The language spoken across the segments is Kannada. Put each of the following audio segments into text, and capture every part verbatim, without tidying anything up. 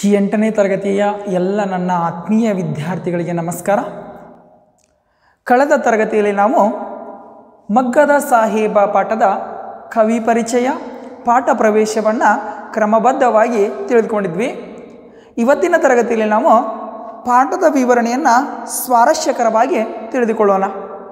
ಎಂಟನೇ ತರಗತಿಯ ಎಲ್ಲ ನನ್ನ ಆತ್ಮೀಯ ವಿದ್ಯಾರ್ಥಿಗಳಿಗೆ ನಮಸ್ಕಾರ. ಕಳೆದ ತರಗತಿಯಲ್ಲಿ ನಾವು ಮಗ್ಗದ ಸಾಹೇಬ ಪಾಠದ ಕವಿ ಪರಿಚಯ ಪಾಠ ಪ್ರವೇಶವನ್ನು ಕ್ರಮಬದ್ಧವಾಗಿ ತಿಳಿದುಕೊಂಡಿದ್ವಿ. ಇವತ್ತಿನ ತರಗತಿಯಲ್ಲಿ ನಾವು ಪಾಠದ ವಿವರಣೆಯನ್ನು ಸ್ವಾರಸ್ಯಕರವಾಗಿ ತಿಳಿದುಕೊಳ್ಳೋಣ.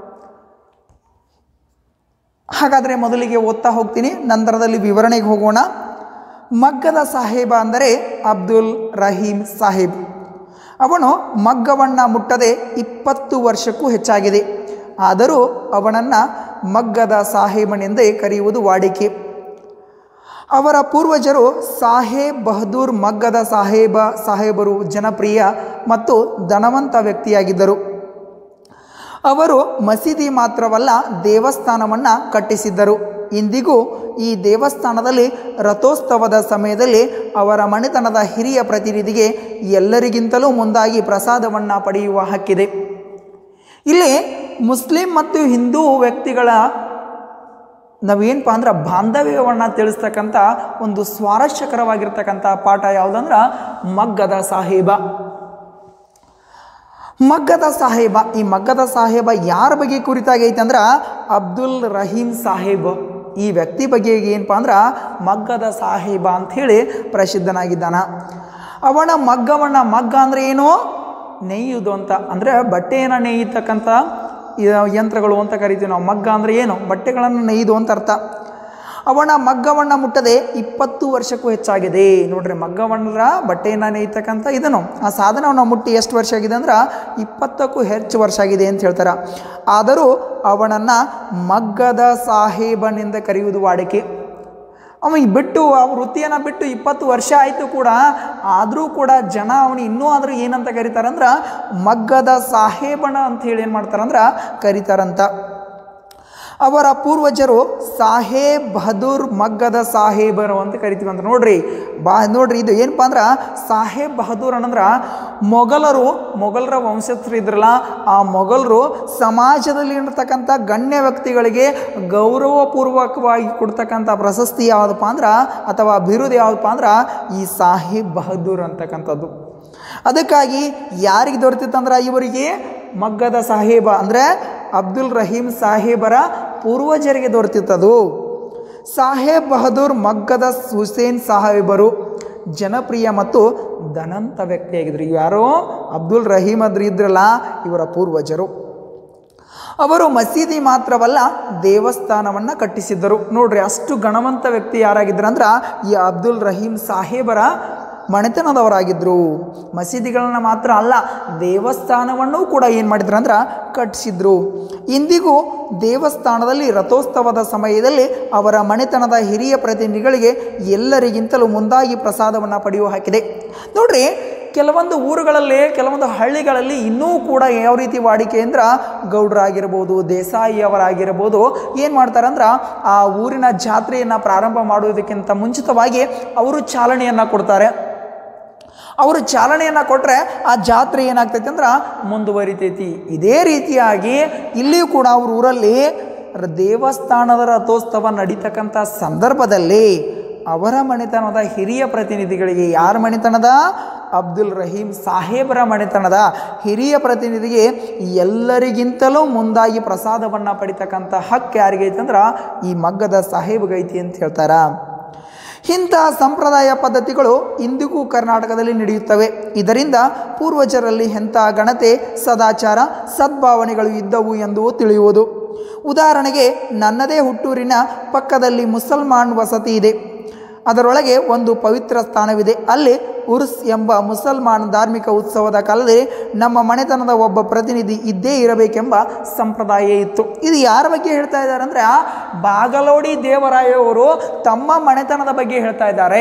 ಹಾಗಾದರೆ ಮೊದಲಿಗೆ ಓದ್ತಾ ಹೋಗ್ತೀನಿ, ನಂತರದಲ್ಲಿ ವಿವರಣೆಗೆ ಹೋಗೋಣ. ಮಗ್ಗದ ಸಾಹೇಬ ಅಂದರೆ ಅಬ್ದುಲ್ ರಹೀಂ ಸಾಹೇಬ್. ಅವನು ಮಗ್ಗವನ್ನು ಮುಟ್ಟದೆ ಇಪ್ಪತ್ತು ವರ್ಷಕ್ಕೂ ಹೆಚ್ಚಾಗಿದೆ. ಆದರೂ ಅವನನ್ನು ಮಗ್ಗದ ಸಾಹೇಬನೆಂದೇ ಕರೆಯುವುದು ವಾಡಿಕೆ. ಅವರ ಪೂರ್ವಜರು ಸಾಹೇಬ್ ಬಹದ್ದೂರ್ ಮಗ್ಗದ ಸಾಹೇಬ ಸಾಹೇಬರು ಜನಪ್ರಿಯ ಮತ್ತು ಧನವಂತ ವ್ಯಕ್ತಿಯಾಗಿದ್ದರು. ಅವರು ಮಸೀದಿ ಮಾತ್ರವಲ್ಲ ದೇವಸ್ಥಾನವನ್ನು ಕಟ್ಟಿಸಿದ್ದರು. ಇಂದಿಗೂ ಈ ದೇವಸ್ಥಾನದಲ್ಲಿ ರಥೋತ್ಸವದ ಸಮಯದಲ್ಲಿ ಅವರ ಮನೆತನದ ಹಿರಿಯ ಪ್ರತಿನಿಧಿಗೆ ಎಲ್ಲರಿಗಿಂತಲೂ ಮುಂದಾಗಿ ಪ್ರಸಾದವನ್ನು ಪಡೆಯುವ ಹಕ್ಕಿದೆ. ಇಲ್ಲಿ ಮುಸ್ಲಿಂ ಮತ್ತು ಹಿಂದೂ ವ್ಯಕ್ತಿಗಳ ನಾವೇನಪ್ಪ ಅಂದ್ರೆ ಬಾಂಧವ್ಯವನ್ನು ತಿಳಿಸ್ತಕ್ಕಂಥ ಒಂದು ಸ್ವಾರಸ್ಯಕರವಾಗಿರ್ತಕ್ಕಂಥ ಪಾಠ ಯಾವುದಂದ್ರೆ ಮಗ್ಗದ ಸಾಹೇಬ. ಮಗ್ಗದ ಸಾಹೇಬ ಈ ಮಗ್ಗದ ಸಾಹೇಬ ಯಾರ ಬಗ್ಗೆ ಕುರಿತಾಗೈತೆ ಅಂದ್ರೆ ಅಬ್ದುಲ್ ರಹೀಂ ಸಾಹೇಬ್. ಈ ವ್ಯಕ್ತಿ ಬಗ್ಗೆ ಏನಪ್ಪ ಅಂದ್ರೆ ಮಗ್ಗದ ಸಾಹೇಬ ಅಂಥೇಳಿ ಪ್ರಸಿದ್ಧನಾಗಿದ್ದಾನ. ಅವನ ಮಗ್ಗವನ್ನು ಮಗ್ಗ ಅಂದರೆ ಏನು? ನೇಯುವುದು ಅಂತ, ಅಂದರೆ ಬಟ್ಟೆಯನ್ನು ನೇಯ್ತಕ್ಕಂಥ ಯಂತ್ರಗಳು ಅಂತ ಕರಿತೀವಿ ನಾವು. ಮಗ್ಗ ಅಂದರೆ ಏನು? ಬಟ್ಟೆಗಳನ್ನು ನೇಯ್ದು ಅಂತ ಅರ್ಥ. ಅವನ ಮಗ್ಗವನ್ನು ಮುಟ್ಟದೆ ಇಪ್ಪತ್ತು ವರ್ಷಕ್ಕೂ ಹೆಚ್ಚಾಗಿದೆ. ನೋಡ್ರಿ, ಮಗ್ಗವನ್ನ ಬಟ್ಟೆಯನ್ನು ನೇಯ್ತಕ್ಕಂಥ ಇದನ್ನು ಆ ಸಾಧನವನ್ನು ಮುಟ್ಟಿ ಎಷ್ಟು ವರ್ಷ ಆಗಿದೆ ಅಂದ್ರೆ ಇಪ್ಪತ್ತಕ್ಕೂ ಹೆಚ್ಚು ವರ್ಷ ಆಗಿದೆ ಅಂತ ಹೇಳ್ತಾರೆ. ಆದರೂ ಅವನನ್ನು ಮಗ್ಗದ ಸಾಹೇಬನಿಂದ ಕರೆಯುವುದು ವಾಡಿಕೆ. ಅವ ಬಿಟ್ಟು ಆ ವೃತ್ತಿಯನ್ನು ಬಿಟ್ಟು ಇಪ್ಪತ್ತು ವರ್ಷ ಆಯಿತು ಕೂಡ, ಆದರೂ ಕೂಡ ಜನ ಅವನು ಇನ್ನೂ ಆದರೂ ಏನಂತ ಕರೀತಾರಂದ್ರೆ ಮಗ್ಗದ ಸಾಹೇಬನ ಅಂಥೇಳಿ ಏನು ಮಾಡ್ತಾರಂದ್ರೆ ಕರೀತಾರಂತ. ಅವರ ಪೂರ್ವಜರು ಸಾಹೇಬ್ ಬಹದ್ದೂರ್ ಮಗ್ಗದ ಸಾಹೇಬರು ಅಂತ ಕರಿತೀವಿ ಅಂತ. ನೋಡ್ರಿ ಬಾ ನೋಡ್ರಿ ಇದು ಏನಪ್ಪ ಅಂದ್ರೆ ಸಾಹೇಬ್ ಬಹದ್ದೂರ್ ಅನ್ನಂದ್ರೆ ಮೊಘಲರು ಮೊಘಲರ ವಂಶಸ್ಥರು ಇದ್ರಲ್ಲ, ಆ ಮೊಘಲರು ಸಮಾಜದಲ್ಲಿ ಇರತಕ್ಕಂಥ ಗಣ್ಯ ವ್ಯಕ್ತಿಗಳಿಗೆ ಗೌರವಪೂರ್ವಕವಾಗಿ ಕೊಡ್ತಕ್ಕಂಥ ಪ್ರಶಸ್ತಿ ಯಾವುದಪ್ಪ ಅಂದ್ರೆ ಅಥವಾ ಬಿರುದು ಯಾವುದಪ್ಪ ಅಂದ್ರೆ ಈ ಸಾಹೇಬ್ ಬಹದ್ದೂರ್ ಅಂತಕ್ಕಂಥದ್ದು. ಅದಕ್ಕಾಗಿ ಯಾರಿಗೆ ದೊರೆತಿತ್ತಂದ್ರೆ ಇವರಿಗೆ ಮಗ್ಗದ ಸಾಹೇಬ ಅಂದರೆ ಅಬ್ದುಲ್ ರಹೀಂ ಸಾಹೇಬರ ಪೂರ್ವಜರಿಗೆ ದೊರೆತಿತ್ತದು. ಸಾಹೇಬ್ ಬಹದ್ದೂರ್ ಮಗ್ಗದ ಹುಸೇನ್ ಸಾಹೇಬರು ಜನಪ್ರಿಯ ಮತ್ತು ಧನವಂತ ವ್ಯಕ್ತಿಯಾಗಿದ್ದರು. ಯಾರೋ ಅಬ್ದುಲ್ ರಹೀಂ ಅದ್ರ ಇದ್ರಲ್ಲ, ಇವರ ಪೂರ್ವಜರು. ಅವರು ಮಸೀದಿ ಮಾತ್ರವಲ್ಲ ದೇವಸ್ಥಾನವನ್ನು ಕಟ್ಟಿಸಿದ್ದರು. ನೋಡ್ರಿ, ಅಷ್ಟು ಗಣವಂತ ವ್ಯಕ್ತಿ ಯಾರಾಗಿದ್ರು ಅಂದ್ರೆ ಈ ಅಬ್ದುಲ್ ರಹೀಂ ಸಾಹೇಬರ ಮನೆತನದವರಾಗಿದ್ದರು. ಮಸೀದಿಗಳನ್ನ ಮಾತ್ರ ಅಲ್ಲ, ದೇವಸ್ಥಾನವನ್ನು ಕೂಡ ಏನು ಮಾಡಿದ್ರು ಅಂದ್ರೆ ಕಟ್ಟಿಸಿದ್ರು. ಇಂದಿಗೂ ದೇವಸ್ಥಾನದಲ್ಲಿ ರಥೋತ್ಸವದ ಸಮಯದಲ್ಲಿ ಅವರ ಮನೆತನದ ಹಿರಿಯ ಪ್ರತಿನಿಧಿಗಳಿಗೆ ಎಲ್ಲರಿಗಿಂತಲೂ ಮುಂದಾಗಿ ಪ್ರಸಾದವನ್ನು ಪಡೆಯುವ ಹಾಕಿದೆ. ನೋಡ್ರಿ, ಕೆಲವೊಂದು ಊರುಗಳಲ್ಲಿ ಕೆಲವೊಂದು ಹಳ್ಳಿಗಳಲ್ಲಿ ಇನ್ನೂ ಕೂಡ ಯಾವ ರೀತಿ ವಾಡಿಕೆ ಅಂದ್ರೆ ಗೌಡ್ರಾಗಿರ್ಬೋದು, ದೇಸಾಯಿಯವರಾಗಿರ್ಬೋದು ಏನು ಮಾಡ್ತಾರಂದ್ರೆ ಆ ಊರಿನ ಜಾತ್ರೆಯನ್ನು ಪ್ರಾರಂಭ ಮಾಡುವುದಕ್ಕಿಂತ ಮುಂಚಿತವಾಗಿ ಅವರು ಚಾಲನೆಯನ್ನು ಕೊಡ್ತಾರೆ. ಅವರು ಚಾಲನೆಯನ್ನು ಕೊಟ್ಟರೆ ಆ ಜಾತ್ರೆ ಏನಾಗ್ತೈತಿ ಅಂದ್ರೆ ಮುಂದುವರಿತೈತಿ. ಇದೇ ರೀತಿಯಾಗಿ ಇಲ್ಲಿಯೂ ಕೂಡ ಅವ್ರ ಊರಲ್ಲಿ ದೇವಸ್ಥಾನದ ರಥೋತ್ಸವ ನಡೀತಕ್ಕಂಥ ಸಂದರ್ಭದಲ್ಲಿ ಅವರ ಮನೆತನದ ಹಿರಿಯ ಪ್ರತಿನಿಧಿಗಳಿಗೆ, ಯಾರ ಮನೆತನದ? ಅಬ್ದುಲ್ ರಹೀಂ ಸಾಹೇಬರ ಮನೆತನದ ಹಿರಿಯ ಪ್ರತಿನಿಧಿಗೆ ಎಲ್ಲರಿಗಿಂತಲೂ ಮುಂದಾಗಿ ಪ್ರಸಾದವನ್ನು ಪಡಿತಕ್ಕಂಥ ಹಕ್ಕು ಯಾರಿಗೈತೆ ಅಂದ್ರೆ ಈ ಮಗ್ಗದ ಸಾಹೇಬ್ಗೈತಿ ಅಂತ ಹೇಳ್ತಾರೆ. ಇಂತಹ ಸಂಪ್ರದಾಯ ಪದ್ಧತಿಗಳು ಇಂದಿಗೂ ಕರ್ನಾಟಕದಲ್ಲಿ ನಡೆಯುತ್ತವೆ. ಇದರಿಂದ ಪೂರ್ವಜರಲ್ಲಿ ಎಂಥ ಘನತೆ, ಸದಾಚಾರ, ಸದ್ಭಾವನೆಗಳು ಇದ್ದವು ಎಂದು ತಿಳಿಯುವುದು. ಉದಾಹರಣೆಗೆ, ನನ್ನದೇ ಹುಟ್ಟೂರಿನ ಪಕ್ಕದಲ್ಲಿ ಮುಸಲ್ಮಾನ್ ವಸತಿ ಇದೆ. ಅದರೊಳಗೆ ಒಂದು ಪವಿತ್ರ ಸ್ಥಾನವಿದೆ. ಅಲ್ಲಿ ಉರ್ಸ್ ಎಂಬ ಮುಸಲ್ಮಾನ್ ಧಾರ್ಮಿಕ ಉತ್ಸವದ ಕಾಲದಲ್ಲಿ ನಮ್ಮ ಮನೆತನದ ಒಬ್ಬ ಪ್ರತಿನಿಧಿ ಇದ್ದೇ ಇರಬೇಕೆಂಬ ಸಂಪ್ರದಾಯ ಇತ್ತು. ಇದು ಯಾರ ಬಗ್ಗೆ ಹೇಳ್ತಾ ಇದ್ದಾರೆ ಅಂದರೆ ಬಾಗಲೋಡಿ ದೇವರಾಯವರು ತಮ್ಮ ಮನೆತನದ ಬಗ್ಗೆ ಹೇಳ್ತಾ ಇದ್ದಾರೆ.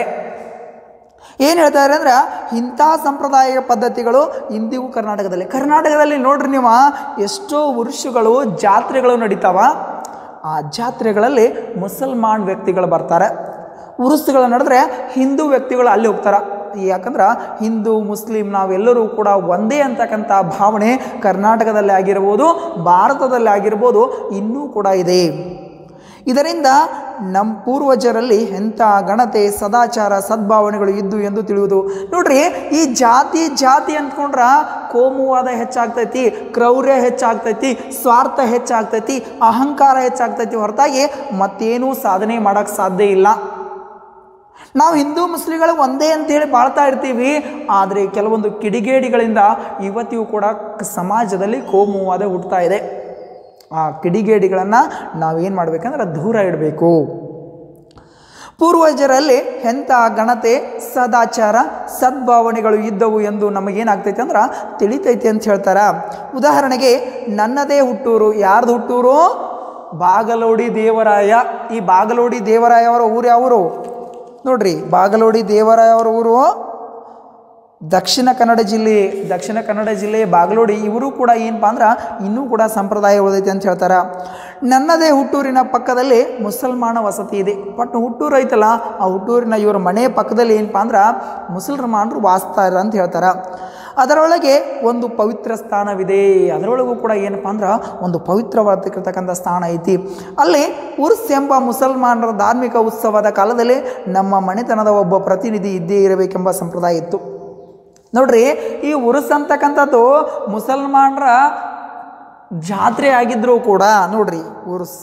ಏನು ಹೇಳ್ತಾ ಇದ್ದಾರೆ ಅಂದ್ರೆ ಇಂಥ ಸಂಪ್ರದಾಯ ಪದ್ಧತಿಗಳು ಇಂದಿಗೂ ಕರ್ನಾಟಕದಲ್ಲಿ ಕರ್ನಾಟಕದಲ್ಲಿ ನೋಡ್ರಿ ನೀವು, ಎಷ್ಟೋ ವರ್ಷಗಳು ಜಾತ್ರೆಗಳು ನಡೀತಾವ. ಆ ಜಾತ್ರೆಗಳಲ್ಲಿ ಮುಸಲ್ಮಾನ್ ವ್ಯಕ್ತಿಗಳು ಬರ್ತಾರೆ. ಉರುಸುಗಳು ನಡೆದ್ರೆ ಹಿಂದೂ ವ್ಯಕ್ತಿಗಳು ಅಲ್ಲಿ ಹೋಗ್ತಾರೆ. ಯಾಕಂದ್ರೆ ಹಿಂದೂ ಮುಸ್ಲಿಂ ನಾವೆಲ್ಲರೂ ಕೂಡ ಒಂದೇ ಅಂತಕ್ಕಂಥ ಭಾವನೆ ಕರ್ನಾಟಕದಲ್ಲಿ ಆಗಿರ್ಬೋದು, ಭಾರತದಲ್ಲಿ ಆಗಿರ್ಬೋದು ಇನ್ನೂ ಕೂಡ ಇದೆ. ಇದರಿಂದ ನಮ್ಮ ಪೂರ್ವಜರಲ್ಲಿ ಎಂಥ ಗಣತೆ ಸದಾಚಾರ ಸದ್ಭಾವನೆಗಳು ಇದ್ದು ಎಂದು ತಿಳಿಯುವುದು. ನೋಡ್ರಿ, ಈ ಜಾತಿ ಜಾತಿ ಅಂದ್ಕೊಂಡ್ರ ಕೋಮುವಾದ ಹೆಚ್ಚಾಗ್ತೈತಿ, ಕ್ರೌರ್ಯ ಹೆಚ್ಚಾಗ್ತೈತಿ, ಸ್ವಾರ್ಥ ಹೆಚ್ಚಾಗ್ತೈತಿ, ಅಹಂಕಾರ ಹೆಚ್ಚಾಗ್ತೈತಿ ಹೊರತಾಗಿ ಮತ್ತೇನೂ ಸಾಧನೆ ಮಾಡೋಕ್ಕೆ ಸಾಧ್ಯ ಇಲ್ಲ. ನಾವು ಹಿಂದೂ ಮುಸ್ಲಿಗಳು ಒಂದೇ ಅಂತೇಳಿ ಬಾಳ್ತಾ ಇರ್ತೀವಿ, ಆದರೆ ಕೆಲವೊಂದು ಕಿಡಿಗೇಡಿಗಳಿಂದ ಇವತ್ತಿಗೂ ಕೂಡ ಸಮಾಜದಲ್ಲಿ ಕೋಮುವಾದ ಹುಟ್ಟುತ್ತಾ ಇದೆ. ಆ ಕಿಡಿಗೇಡಿಗಳನ್ನು ನಾವೇನು ಮಾಡಬೇಕಂದ್ರೆ ದೂರ ಇಡಬೇಕು. ಪೂರ್ವಜರಲ್ಲಿ ಎಂಥ ಗಣತೆ ಸದಾಚಾರ ಸದ್ಭಾವನೆಗಳು ಇದ್ದವು ಎಂದು ನಮಗೇನಾಗ್ತೈತೆ ಅಂದ್ರೆ ತಿಳಿತೈತಿ ಅಂತ ಹೇಳ್ತಾರೆ. ಉದಾಹರಣೆಗೆ ನನ್ನದೇ ಹುಟ್ಟೂರು. ಯಾರ್ದು ಹುಟ್ಟೂರು? ಬಾಗಲೋಡಿ ದೇವರಾಯ. ಈ ಬಾಗಲೋಡಿ ದೇವರಾಯ ಅವರ ಊರು ಯಾವರು ನೋಡ್ರಿ? ಬಾಗಲೋಡಿ ದೇವರಾಯ ಅವರ ಊರು ದಕ್ಷಿಣ ಕನ್ನಡ ಜಿಲ್ಲೆ. ದಕ್ಷಿಣ ಕನ್ನಡ ಜಿಲ್ಲೆ ಬಾಗಲೋಡಿ. ಇವರು ಕೂಡ ಏನಪ್ಪ ಅಂದ್ರೆ ಇನ್ನೂ ಕೂಡ ಸಂಪ್ರದಾಯ ಉಳಿದೈತೆ ಅಂತ ಹೇಳ್ತಾರೆ. ನನ್ನದೇ ಹುಟ್ಟೂರಿನ ಪಕ್ಕದಲ್ಲಿ ಮುಸಲ್ಮಾನ ವಸತಿ ಇದೆ. ಬಟ್ ಹುಟ್ಟೂರು ಐತಲ್ಲ, ಆ ಹುಟ್ಟೂರಿನ ಇವರ ಮನೆ ಪಕ್ಕದಲ್ಲಿ ಏನಪ್ಪ ಅಂದ್ರೆ ಮುಸಲ್ಮಾನರು ವಾಸ್ತಾರ ಅಂತ ಹೇಳ್ತಾರೆ. ಅದರೊಳಗೆ ಒಂದು ಪವಿತ್ರ ಸ್ಥಾನವಿದೆ. ಅದರೊಳಗೂ ಕೂಡ ಏನಪ್ಪ ಅಂದ್ರೆ ಒಂದು ಪವಿತ್ರವಾಗಿರ್ತಕ್ಕಂಥ ಸ್ಥಾನ ಐತಿ. ಅಲ್ಲಿ ಉರ್ಸ್ ಎಂಬ ಮುಸಲ್ಮಾನರ ಧಾರ್ಮಿಕ ಉತ್ಸವದ ಕಾಲದಲ್ಲಿ ನಮ್ಮ ಮನೆತನದ ಒಬ್ಬ ಪ್ರತಿನಿಧಿ ಇದ್ದೇ ಇರಬೇಕೆಂಬ ಸಂಪ್ರದಾಯ ಇತ್ತು. ನೋಡ್ರಿ, ಈ ಉರ್ಸ್ ಅಂತಕ್ಕಂಥದ್ದು ಮುಸಲ್ಮಾನರ ಜಾತ್ರೆ ಆಗಿದ್ರೂ ಕೂಡ ನೋಡ್ರಿ, ಉರ್ಸ್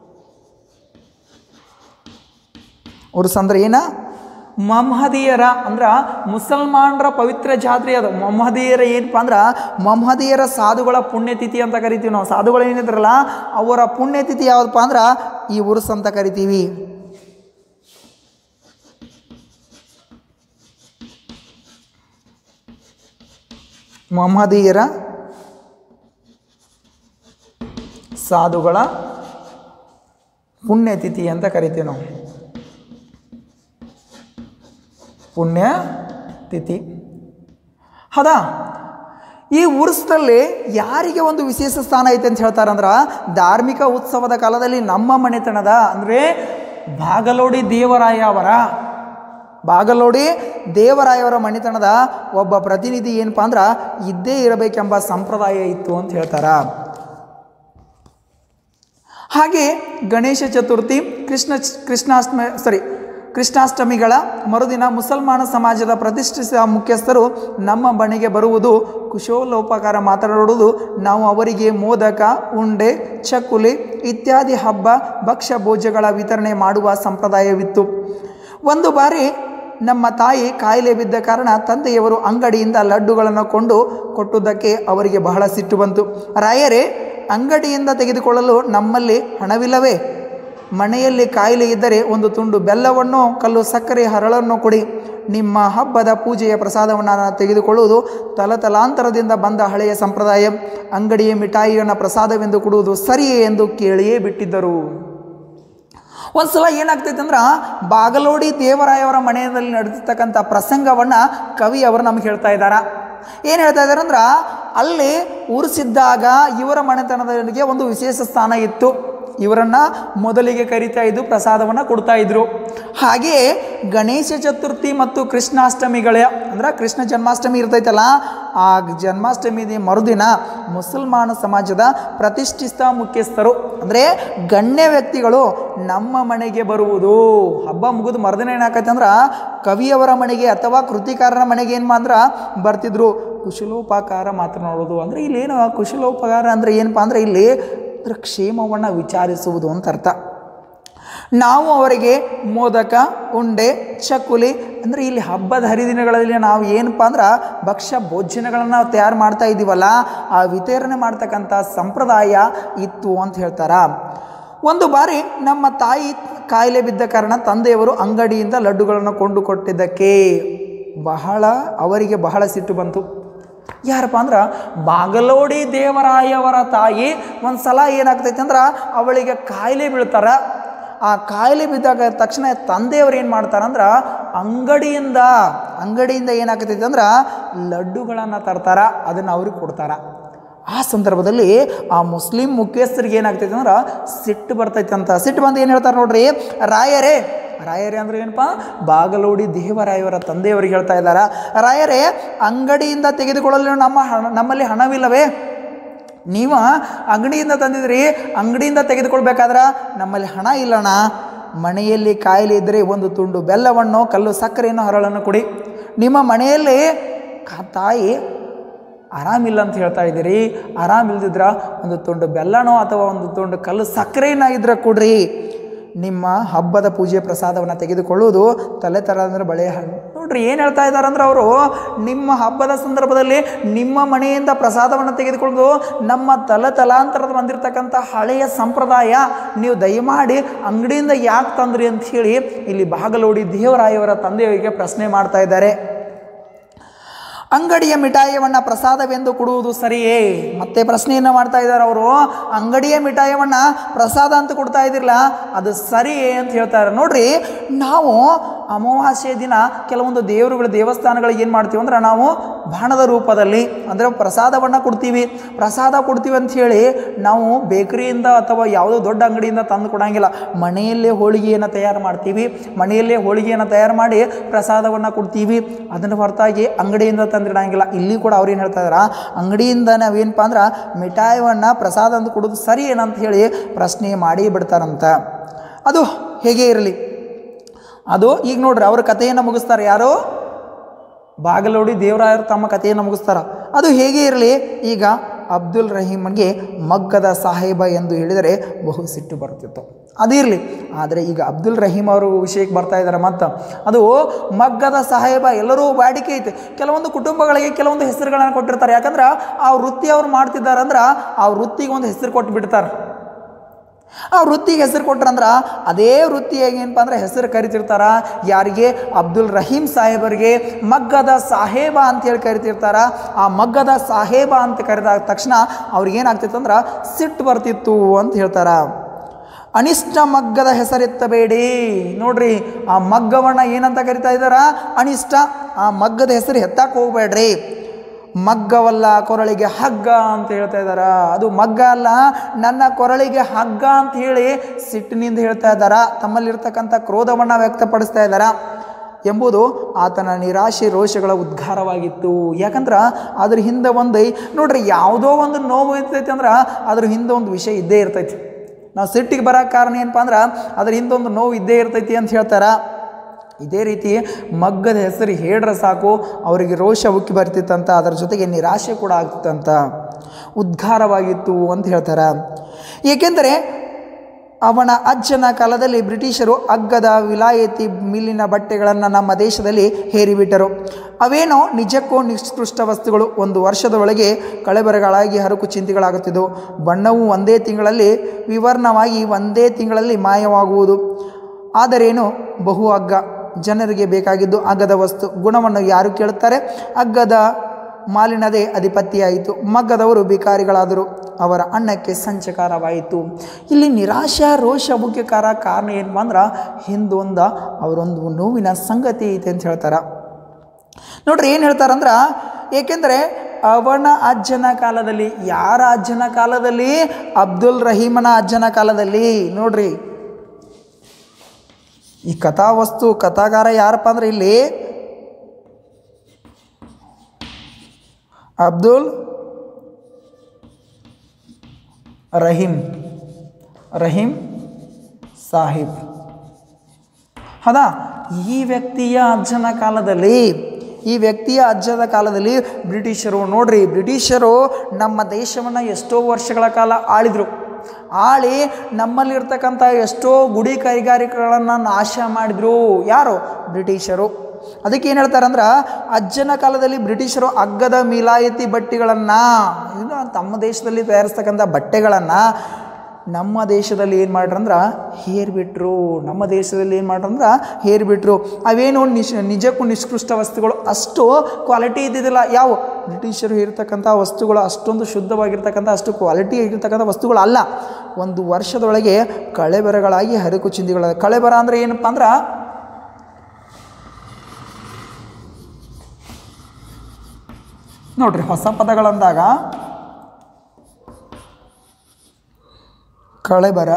ಉರ್ಸ್ ಅಂದ್ರೆ ಏನ? ಮಹಮ್ಮದೀಯರ ಅಂದ್ರೆ ಮುಸಲ್ಮಾನರ ಪವಿತ್ರ ಜಾತ್ರೆ ಅದು. ಮಹಮ್ಮದೀಯರ ಏನಪ್ಪ ಅಂದ್ರೆ ಮಹಮ್ಮದೀಯರ ಸಾಧುಗಳ ಪುಣ್ಯತಿಥಿ ಅಂತ ಕರಿತೀವಿ ನಾವು. ಸಾಧುಗಳು ಏನಿದ್ರಲ್ಲ ಅವರ ಪುಣ್ಯತಿಥಿ ಯಾವುದಪ್ಪ ಅಂದ್ರೆ ಈ ಉರ್ಸ್ ಅಂತ ಕರಿತೀವಿ. ಮಹಮ್ಮದೀಯರ ಸಾಧುಗಳ ಪುಣ್ಯತಿಥಿ ಅಂತ ಕರಿತೀವಿ ನಾವು. ಪುಣ್ಯ ತಿಥಿ ಹೌದಾ? ಈ ಉರ್ಸ್ದಲ್ಲಿ ಯಾರಿಗೆ ಒಂದು ವಿಶೇಷ ಸ್ಥಾನ ಐತೆ ಅಂತ ಹೇಳ್ತಾರಂದ್ರೆ, ಧಾರ್ಮಿಕ ಉತ್ಸವದ ಕಾಲದಲ್ಲಿ ನಮ್ಮ ಮನೆತನದ ಅಂದರೆ ಬಾಗಲೋಡಿ ದೇವರಾಯ ಅವರ ಬಾಗಲೋಡಿ ದೇವರಾಯವರ ಮನೆತನದ ಒಬ್ಬ ಪ್ರತಿನಿಧಿ ಏನಪ್ಪ ಅಂದ್ರೆ ಇದ್ದೇ ಇರಬೇಕೆಂಬ ಸಂಪ್ರದಾಯ ಇತ್ತು ಅಂತ ಹೇಳ್ತಾರ. ಹಾಗೆ ಗಣೇಶ ಚತುರ್ಥಿ, ಕೃಷ್ಣ ಕೃಷ್ಣಾಷ್ಟಮಿ ಸರಿ ಕೃಷ್ಣಾಷ್ಟಮಿಗಳ ಮರುದಿನ ಮುಸಲ್ಮಾನ ಸಮಾಜದ ಪ್ರತಿಷ್ಠಿತ ಮುಖ್ಯಸ್ಥರು ನಮ್ಮ ಮನೆಗೆ ಬರುವುದು, ಕುಶೋಲೋಪಕಾರ ಮಾತನಾಡುವುದು, ನಾವು ಅವರಿಗೆ ಮೋದಕ, ಉಂಡೆ, ಚಕ್ಕುಲಿ ಇತ್ಯಾದಿ ಹಬ್ಬ ಭಕ್ಷ್ಯ ಭೋಜ್ಯಗಳ ವಿತರಣೆ ಮಾಡುವ ಸಂಪ್ರದಾಯವಿತ್ತು. ಒಂದು ಬಾರಿ ನಮ್ಮ ತಾಯಿ ಕಾಯಿಲೆ ಬಿದ್ದ ಕಾರಣ ತಂದೆಯವರು ಅಂಗಡಿಯಿಂದ ಲಡ್ಡುಗಳನ್ನು ಕೊಂಡು ಕೊಟ್ಟುದಕ್ಕೆ ಅವರಿಗೆ ಬಹಳ ಸಿಟ್ಟು ಬಂತು. ರಾಯರೇ, ಅಂಗಡಿಯಿಂದ ತೆಗೆದುಕೊಳ್ಳಲು ನಮ್ಮಲ್ಲಿ ಹಣವಿಲ್ಲವೇ? ಮನೆಯಲ್ಲಿ ಕಾಯಿಲೆ ಇದ್ದರೆ ಒಂದು ತುಂಡು ಬೆಲ್ಲವನ್ನು ಕಲ್ಲು ಸಕ್ಕರೆ ಹರಳನ್ನು ಕೊಡಿ. ನಿಮ್ಮ ಹಬ್ಬದ ಪೂಜೆಯ ಪ್ರಸಾದವನ್ನು ನಾನು ತೆಗೆದುಕೊಳ್ಳುವುದು ತಲತಲಾಂತರದಿಂದ ಬಂದ ಹಳೆಯ ಸಂಪ್ರದಾಯ. ಅಂಗಡಿಯ ಮಿಠಾಯಿಯನ್ನು ಪ್ರಸಾದವೆಂದು ಕೊಡುವುದು ಸರಿಯೇ ಎಂದು ಕೇಳಿಯೇ ಬಿಟ್ಟಿದ್ದರು. ಒಂದು ಸಲ ಏನಾಗ್ತೈತೆ ಅಂದ್ರೆ ಬಾಗಲೋಡಿ ದೇವರಾಯವರ ಮನೆಯಲ್ಲಿ ನಡೆದಿರ್ತಕ್ಕಂಥ ಪ್ರಸಂಗವನ್ನು ಕವಿ ಅವರು ನಮ್ಗೆ ಹೇಳ್ತಾ ಇದ್ದಾರೆ. ಏನು ಹೇಳ್ತಾ ಇದ್ದಾರೆ ಅಂದ್ರೆ, ಅಲ್ಲಿ ಉರ್ಸಿದ್ದಾಗ ಇವರ ಮನೆತನದವರಿಗೆ ಒಂದು ವಿಶೇಷ ಸ್ಥಾನ ಇತ್ತು. ಇವರನ್ನು ಮೊದಲಿಗೆ ಕರಿತಾ ಇದ್ದು ಪ್ರಸಾದವನ್ನು ಕೊಡ್ತಾ ಇದ್ರು. ಹಾಗೆಯೇ ಗಣೇಶ ಚತುರ್ಥಿ ಮತ್ತು ಕೃಷ್ಣಾಷ್ಟಮಿಗಳ ಅಂದ್ರೆ ಕೃಷ್ಣ ಜನ್ಮಾಷ್ಟಮಿ ಇರ್ತೈತಲ್ಲ, ಆ ಜನ್ಮಾಷ್ಟಮಿ ಮರುದಿನ ಮುಸಲ್ಮಾನ ಸಮಾಜದ ಪ್ರತಿಷ್ಠಿತ ಮುಖ್ಯಸ್ಥರು ಅಂದರೆ ಗಣ್ಯ ವ್ಯಕ್ತಿಗಳು ನಮ್ಮ ಮನೆಗೆ ಬರುವುದು. ಹಬ್ಬ ಮುಗಿದು ಮರುದಿನ ಏನಾಕೈತೆ ಅಂದ್ರೆ ಕವಿಯವರ ಮನೆಗೆ ಅಥವಾ ಕೃತಿಕಾರರ ಮನೆಗೆ ಏನು ಅಂದ್ರೆ ಬರ್ತಿದ್ರು. ಕುಶಲೋಪಕಾರ ಮಾತನಾಡೋದು ಅಂದರೆ ಇಲ್ಲೇನು ಕುಶಲೋಪಕಾರ ಅಂದರೆ ಏನಪ್ಪ ಅಂದರೆ ಇಲ್ಲಿ ಕ್ಷೇಮವನ್ನು ವಿಚಾರಿಸುವುದು ಅಂತ ಅರ್ಥ. ನಾವು ಅವರಿಗೆ ಮೋದಕ, ಉಂಡೆ, ಚಕ್ಕುಲಿ ಅಂದರೆ ಇಲ್ಲಿ ಹಬ್ಬದ ಹರಿದಿನಗಳಲ್ಲಿ ನಾವು ಏನಪ್ಪ ಅಂದ್ರೆ ಭಕ್ಷ್ಯ ಭೋಜನಗಳನ್ನು ನಾವು ತಯಾರು ಮಾಡ್ತಾ ಇದ್ದೀವಲ್ಲ, ಆ ವಿತರಣೆ ಮಾಡ್ತಕ್ಕಂಥ ಸಂಪ್ರದಾಯ ಇತ್ತು ಅಂತ ಹೇಳ್ತಾರ. ಒಂದು ಬಾರಿ ನಮ್ಮ ತಾಯಿ ಕಾಯಿಲೆ ಬಿದ್ದ ಕಾರಣ ತಂದೆಯವರು ಅಂಗಡಿಯಿಂದ ಲಡ್ಡುಗಳನ್ನು ಕೊಂಡು ಕೊಟ್ಟಿದ್ದಕ್ಕೆ ಬಹಳ ಅವರಿಗೆ ಬಹಳ ಸಿಟ್ಟು ಬಂತು. ಯಾರಪ್ಪ ಅಂದ್ರೆ ಬಾಗಲೋಡಿ ದೇವರಾಯವರ ತಾಯಿ ಒಂದು ಸಲ ಏನಾಗ್ತೈತೆ ಅಂದ್ರೆ ಅವಳಿಗೆ ಕಾಯಿಲೆ ಬೀಳ್ತಾರ. ಆ ಕಾಯಿಲೆ ಬಿದ್ದಾಗ ತಕ್ಷಣ ತಂದೆಯವರು ಏನು ಮಾಡ್ತಾರಂದ್ರೆ ಅಂಗಡಿಯಿಂದ ಅಂಗಡಿಯಿಂದ ಏನಾಗ್ತೈತೆ ಅಂದ್ರೆ ಲಡ್ಡುಗಳನ್ನು ತರ್ತಾರ, ಅದನ್ನು ಅವ್ರಿಗೆ ಕೊಡ್ತಾರ. ಆ ಸಂದರ್ಭದಲ್ಲಿ ಆ ಮುಸ್ಲಿಂ ಮುಖ್ಯಸ್ಥರಿಗೆ ಏನಾಗ್ತೈತೆ ಅಂದ್ರೆ ಸಿಟ್ಟು ಬರ್ತೈತೆ ಅಂತ. ಸಿಟ್ಟು ಬಂದು ಏನು ಹೇಳ್ತಾರೆ ನೋಡ್ರಿ, ರಾಯರೇ ರಾಯರೇ ಅಂದರೆ ಏನಪ್ಪ ಬಾಗಲೋಡಿ ದೇವರಾಯವರ ತಂದೆಯವರಿಗೆ ಹೇಳ್ತಾ ಇದ್ದಾರೆ. ರಾಯರೇ, ಅಂಗಡಿಯಿಂದ ತೆಗೆದುಕೊಳ್ಳಲು ನಮ್ಮ ಹಣ ನಮ್ಮಲ್ಲಿ ಹಣವಿಲ್ಲವೇ? ನೀವು ಅಂಗಡಿಯಿಂದ ತಂದಿದ್ರಿ, ಅಂಗಡಿಯಿಂದ ತೆಗೆದುಕೊಳ್ಬೇಕಾದ್ರೆ ನಮ್ಮಲ್ಲಿ ಹಣ ಇಲ್ಲಣ್ಣ. ಮನೆಯಲ್ಲಿ ಕಾಯಿಲೆ ಇದ್ದರೆ ಒಂದು ತುಂಡು ಬೆಲ್ಲವನ್ನು ಕಲ್ಲು ಸಕ್ಕರೆಯನ್ನು ಹರಳನ್ನು ಕೊಡಿ. ನಿಮ್ಮ ಮನೆಯಲ್ಲಿ ತಾಯಿ ಆರಾಮಿಲ್ಲ ಅಂತ ಹೇಳ್ತಾ ಇದ್ದೀರಿ, ಆರಾಮಿಲ್ದಿದ್ರ ಒಂದು ತುಂಡು ಬೆಲ್ಲನೋ ಅಥವಾ ಒಂದು ತುಂಡು ಕಲ್ಲು ಸಕ್ಕರೆನ ಇದ್ರೆ ಕೊಡ್ರಿ. ನಿಮ್ಮ ಹಬ್ಬದ ಪೂಜೆ ಪ್ರಸಾದವನ್ನು ತೆಗೆದುಕೊಳ್ಳುವುದು ತಲೆ ತರ ಅಂದರೆ ಬಳೆ ಹಣ್ಣು. ನೋಡ್ರಿ ಏನು ಹೇಳ್ತಾ ಇದ್ದಾರೆ ಅಂದ್ರೆ ಅವರು, ನಿಮ್ಮ ಹಬ್ಬದ ಸಂದರ್ಭದಲ್ಲಿ ನಿಮ್ಮ ಮನೆಯಿಂದ ಪ್ರಸಾದವನ್ನು ತೆಗೆದುಕೊಳ್ಳೋದು ನಮ್ಮ ತಲೆ ತಲಾಂತರದ ಬಂದಿರತಕ್ಕಂಥ ಹಳೆಯ ಸಂಪ್ರದಾಯ. ನೀವು ದಯಮಾಡಿ ಅಂಗಡಿಯಿಂದ ಯಾಕೆ ತಂದ್ರಿ ಅಂತ ಹೇಳಿ ಇಲ್ಲಿ ಬಾಗಲೋಡಿ ದೇವರಾಯವರ ತಂದೆಯವರಿಗೆ ಪ್ರಶ್ನೆ ಮಾಡ್ತಾ ಇದ್ದಾರೆ. ಅಂಗಡಿಯ ಮಿಠಾಯಿಯನ್ನು ಪ್ರಸಾದವೆಂದು ಕೊಡುವುದು ಸರಿಯೇ? ಮತ್ತೆ ಪ್ರಶ್ನೆಯನ್ನು ಮಾಡ್ತಾ ಇದ್ದಾರೆ ಅವರು. ಅಂಗಡಿಯ ಮಿಠಾಯಿಯನ್ನು ಪ್ರಸಾದ ಅಂತ ಕೊಡ್ತಾ ಇದ್ದಿರಲ್ಲ, ಅದು ಸರಿಯೇ ಅಂತ ಹೇಳ್ತಾರೆ. ನೋಡ್ರಿ, ನಾವು ಅಮಾವಾಸ್ಯೆ ದಿನ ಕೆಲವೊಂದು ದೇವರುಗಳ ದೇವಸ್ಥಾನಗಳಿಗೆ ಏನು ಮಾಡ್ತೀವಿ ಅಂದ್ರೆ ನಾವು ಬಾಣದ ರೂಪದಲ್ಲಿ ಅಂದರೆ ಪ್ರಸಾದವನ್ನು ಕೊಡ್ತೀವಿ. ಪ್ರಸಾದ ಕೊಡ್ತೀವಿ ಅಂತ ಹೇಳಿ ನಾವು ಬೇಕರಿಯಿಂದ ಅಥವಾ ಯಾವುದೋ ದೊಡ್ಡ ಅಂಗಡಿಯಿಂದ ತಂದು ಕೊಡೋಂಗಿಲ್ಲ. ಮನೆಯಲ್ಲೇ ಹೋಳಿಗೆಯನ್ನು ತಯಾರು ಮಾಡ್ತೀವಿ, ಮನೆಯಲ್ಲೇ ಹೋಳಿಗೆಯನ್ನು ತಯಾರು ಮಾಡಿ ಪ್ರಸಾದವನ್ನು ಕೊಡ್ತೀವಿ. ಅದನ್ನು ಹೊರತಾಗಿ ಅಂಗಡಿಯಿಂದ ತಂದಿಡಂಗಿಲ್ಲ. ಇಲ್ಲಿ ಕೂಡ ಅವ್ರು ಏನು ಹೇಳ್ತಾ ಇದಾರೆ, ಅಂಗಡಿಯಿಂದ ನಾವೇನಪ್ಪ ಅಂದ್ರೆ ಮಿಠಾಯಿಯನ್ನು ಪ್ರಸಾದ ಅಂತ ಕೊಡೋದು ಸರಿ ಏನಂತ ಹೇಳಿ ಪ್ರಶ್ನೆ ಮಾಡಿ ಬಿಡ್ತಾರಂತ. ಅದು ಹೇಗೆ ಇರಲಿ, ಅದು ಈಗ ನೋಡ್ರಿ ಅವ್ರ ಕಥೆಯನ್ನು ಮುಗಿಸ್ತಾರೆ. ಯಾರು? ಬಾಗಲೋಡಿ ದೇವರಾಯರು ತಮ್ಮ ಕಥೆಯನ್ನು ಮುಗಿಸ್ತಾರೆ. ಅದು ಹೇಗೆ ಇರಲಿ, ಈಗ ಅಬ್ದುಲ್ ರಹೀಮನ್ಗೆ ಮಗ್ಗದ ಸಾಹೇಬ ಎಂದು ಹೇಳಿದರೆ ಬಹು ಸಿಟ್ಟು ಬರುತ್ತಿತ್ತು. ಅದಿರಲಿ, ಆದರೆ ಈಗ ಅಬ್ದುಲ್ ರಹೀಮ್ ಅವರು ವಿಷಯಕ್ಕೆ ಬರ್ತಾ ಇದ್ದಾರೆ. ಮತ್ತು ಅದು ಮಗ್ಗದ ಸಾಹೇಬ ಎಲ್ಲರೂ ಬಾಡಿಕೆ ಐತೆ. ಕೆಲವೊಂದು ಕುಟುಂಬಗಳಿಗೆ ಕೆಲವೊಂದು ಹೆಸರುಗಳನ್ನು ಕೊಟ್ಟಿರ್ತಾರೆ. ಯಾಕಂದ್ರೆ ಆ ವೃತ್ತಿ ಅವ್ರು ಮಾಡ್ತಿದ್ದಾರೆ ಅಂದ್ರೆ ಆ ವೃತ್ತಿಗೆ ಒಂದು ಹೆಸರು ಕೊಟ್ಟು ಬಿಡ್ತಾರೆ. ಆ ವೃತ್ತಿಗೆ ಹೆಸರು ಕೊಟ್ರಂದ್ರೆ ಅದೇ ವೃತ್ತಿಯಾಗಿ ಏನಪ್ಪ ಅಂದ್ರೆ ಹೆಸರು ಕರಿತಿರ್ತಾರ. ಯಾರಿಗೆ? ಅಬ್ದುಲ್ ರಹೀಮ್ ಸಾಹೇಬರಿಗೆ ಮಗ್ಗದ ಸಾಹೇಬ ಅಂತೇಳಿ ಕರಿತಿರ್ತಾರ. ಆ ಮಗ್ಗದ ಸಾಹೇಬ ಅಂತ ಕರೆದ ತಕ್ಷಣ ಅವ್ರಿಗೇನಾಗ್ತಿತ್ತು ಅಂದ್ರೆ ಸಿಟ್ಟು ಬರ್ತಿತ್ತು ಅಂತ ಹೇಳ್ತಾರ. ಅನಿಷ್ಟ ಮಗ್ಗದ ಹೆಸರೆತ್ತಬೇಡಿ. ನೋಡ್ರಿ, ಆ ಮಗ್ಗವನ್ನ ಏನಂತ ಕರಿತಾ ಇದ್ದಾರ? ಅನಿಷ್ಟ. ಆ ಮಗ್ಗದ ಹೆಸರು ಎತ್ತಕ್ಕೆ ಹೋಗ್ಬೇಡ್ರಿ. ಮಗ್ಗವಲ್ಲ, ಕೊರಳಿಗೆ ಹಗ್ಗ ಅಂತ ಹೇಳ್ತಾ ಇದ್ದಾರ. ಅದು ಮಗ್ಗ ಅಲ್ಲ, ನನ್ನ ಕೊರಳಿಗೆ ಹಗ್ಗ ಅಂತ ಹೇಳಿ ಸಿಟ್ಟಿನಿಂದ ಹೇಳ್ತಾ ಇದ್ದಾರ. ತಮ್ಮಲ್ಲಿರ್ತಕ್ಕಂಥ ಕ್ರೋಧವನ್ನು ವ್ಯಕ್ತಪಡಿಸ್ತಾ ಇದ್ದಾರ ಎಂಬುದು ಆತನ ನಿರಾಶೆ ರೋಷಗಳ ಉದ್ಗಾರವಾಗಿತ್ತು. ಯಾಕಂದ್ರೆ ಅದ್ರ ಹಿಂದೆ ಒಂದು ನೋಡ್ರಿ, ಯಾವುದೋ ಒಂದು ನೋವು ಇರ್ತೈತಿ ಅಂದ್ರೆ ಅದ್ರ ಹಿಂದೆ ಒಂದು ವಿಷಯ ಇದ್ದೇ ಇರ್ತೈತಿ. ನಾವು ಸಿಟ್ಟಿಗೆ ಬರೋಕ್ಕೆ ಕಾರಣ ಏನಪ್ಪ ಅಂದ್ರೆ ಅದ್ರ ಹಿಂದೆ ಒಂದು ನೋವು ಇದ್ದೇ ಇರ್ತೈತಿ ಅಂತ ಹೇಳ್ತಾರ. ಇದೇ ರೀತಿ ಮಗ್ಗದ ಹೆಸರು ಹೇಳ್ರೆ ಸಾಕು ಅವರಿಗೆ ರೋಷ ಉಕ್ಕಿ ಬರ್ತಿತ್ತಂತ, ಅದರ ಜೊತೆಗೆ ನಿರಾಶೆ ಕೂಡ ಆಗ್ತಿತ್ತಂತ, ಉದ್ಗಾರವಾಗಿತ್ತು ಅಂತ ಹೇಳ್ತಾರೆ. ಏಕೆಂದರೆ ಅವನ ಅಜ್ಜನ ಕಾಲದಲ್ಲಿ ಬ್ರಿಟಿಷರು ಅಗ್ಗದ ವಿಲಾಯತಿ ಮಿಲ್ಲಿನ ಬಟ್ಟೆಗಳನ್ನು ನಮ್ಮ ದೇಶದಲ್ಲಿ ಹೇರಿಬಿಟ್ಟರು. ಅವೇನೋ ನಿಜಕ್ಕೂ ನಿಷ್ಕೃಷ್ಟ ವಸ್ತುಗಳು. ಒಂದು ವರ್ಷದ ಒಳಗೆ ಕಳೆಬರಗಳಾಗಿ ಹರಕು ಚಿಂತೆಗಳಾಗುತ್ತಿದ್ದವು. ಬಣ್ಣವು ಒಂದೇ ತಿಂಗಳಲ್ಲಿ ವಿವರ್ಣವಾಗಿ ಒಂದೇ ತಿಂಗಳಲ್ಲಿ ಮಾಯವಾಗುವುದು. ಆದರೇನು ಬಹು ಅಗ್ಗ. ಜನರಿಗೆ ಬೇಕಾಗಿದ್ದು ಅಗ್ಗದ ವಸ್ತು. ಗುಣವನ್ನು ಯಾರು ಕೇಳುತ್ತಾರೆ? ಅಗ್ಗದ ಮಾಲಿನದೇ ಅಧಿಪತಿಯಾಯಿತು. ಮಗ್ಗದವರು ಭಿಕಾರಿಗಳಾದರು. ಅವರ ಅನ್ನಕ್ಕೆ ಸಂಚಕಾರವಾಯಿತು. ಇಲ್ಲಿ ನಿರಾಶಾ ರೋಷ ಮುಖ್ಯಕಾರ ಕಾರಣ ಏನಪ್ಪ ಅಂದ್ರೆ ಹಿಂದೊಂದು ಅವರೊಂದು ನೋವಿನ ಸಂಗತಿ ಐತೆ ಅಂತ ಹೇಳ್ತಾರೆ. ನೋಡ್ರಿ ಏನು ಹೇಳ್ತಾರಂದ್ರೆ, ಏಕೆಂದರೆ ಅವನ ಅಜ್ಜನ ಕಾಲದಲ್ಲಿ, ಯಾರ ಅಜ್ಜನ ಕಾಲದಲ್ಲಿ? ಅಬ್ದುಲ್ ರಹೀಮನ ಅಜ್ಜನ ಕಾಲದಲ್ಲಿ. ನೋಡ್ರಿ, ಈ ಕಥಾವಸ್ತು ಕಥಾಗಾರ ಯಾರಪ್ಪ ಅಂದ್ರೆ ಇಲ್ಲಿ ಅಬ್ದುಲ್ ರಹೀಮ್ ರಹೀಮ್ ಸಾಹಿಬ್. ಹೌದಾ? ಈ ವ್ಯಕ್ತಿಯ ಅಜ್ಜನ ಕಾಲದಲ್ಲಿ ಈ ವ್ಯಕ್ತಿಯ ಅಜ್ಜದ ಕಾಲದಲ್ಲಿ ಬ್ರಿಟಿಷರು, ನೋಡ್ರಿ, ಬ್ರಿಟಿಷರು ನಮ್ಮ ದೇಶವನ್ನು ಎಷ್ಟೋ ವರ್ಷಗಳ ಕಾಲ ಆಳಿದರು. ಆಳಿ ನಮ್ಮಲ್ಲಿರ್ತಕ್ಕಂಥ ಎಷ್ಟೋ ಗುಡಿ ಕೈಗಾರಿಕೆಗಳನ್ನು ನಾಶ ಮಾಡಿದರು. ಯಾರು? ಬ್ರಿಟಿಷರು. ಅದಕ್ಕೆ ಏನು ಹೇಳ್ತಾರಂದ್ರೆ, ಅಜ್ಜನ ಕಾಲದಲ್ಲಿ ಬ್ರಿಟಿಷರು ಅಗ್ಗದ ಮಿಲಾಯತಿ ಬಟ್ಟೆಗಳನ್ನು, ಇನ್ನು ತಮ್ಮ ದೇಶದಲ್ಲಿ ತಯಾರಿಸ್ತಕ್ಕಂಥ ಬಟ್ಟೆಗಳನ್ನು ನಮ್ಮ ದೇಶದಲ್ಲಿ ಏನು ಮಾಡ್ರಂದ್ರೆ ಹೇರ್ಬಿಟ್ರು. ನಮ್ಮ ದೇಶದಲ್ಲಿ ಏನು ಮಾಡ್ರಂದ್ರೆ ಹೇರ್ಬಿಟ್ರು. ಅವೇನು ನಿಶ್ ನಿಜಕ್ಕೂ ನಿಷ್ಕೃಷ್ಟ ವಸ್ತುಗಳು, ಅಷ್ಟು ಕ್ವಾಲಿಟಿ ಇದ್ದಿದ್ದಿಲ್ಲ. ಯಾವ? ಬ್ರಿಟಿಷರು ಹೇರ್ತಕ್ಕಂಥ ವಸ್ತುಗಳು ಅಷ್ಟೊಂದು ಶುದ್ಧವಾಗಿರ್ತಕ್ಕಂಥ, ಅಷ್ಟು ಕ್ವಾಲಿಟಿ ಆಗಿರ್ತಕ್ಕಂಥ ವಸ್ತುಗಳು ಅಲ್ಲ. ಒಂದು ವರ್ಷದೊಳಗೆ ಕಳೆಬರಗಳಾಗಿ ಹರಕು ಚಿಂದಿಗಳ. ಕಳೆಬರ ಅಂದರೆ ಏನಪ್ಪ ಅಂದ್ರೆ ನೋಡ್ರಿ, ಹೊಸ ಪದಗಳಂದಾಗ ಕಳೆಬರ,